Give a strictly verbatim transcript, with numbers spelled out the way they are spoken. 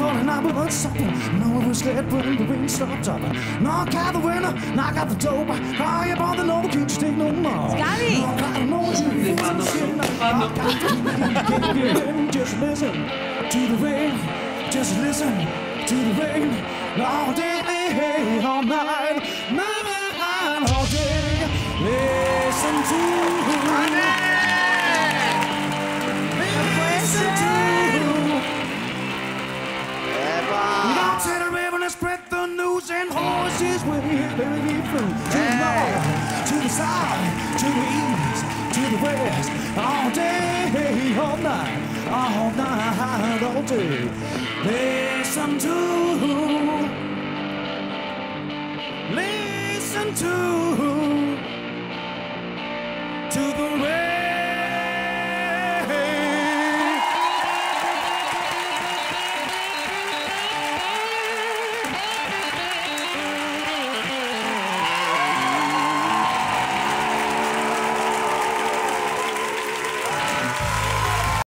morning I was something. No, I was scared when the rain stopped dropping. Knock out the window, knock out the door. Call you on the no, can't you take no more? Scotty! Knock out the no, you can't shit. Knock out the window, just listen to the rain. Just listen to the rain. All day, all night, night, all day. Listen to the rain. Listen to to the river and spread the news and horses will bury me through. To the north, to the south, to the east, to the west. All day, all night, all night, all day. Listen to, listen to, to the rain.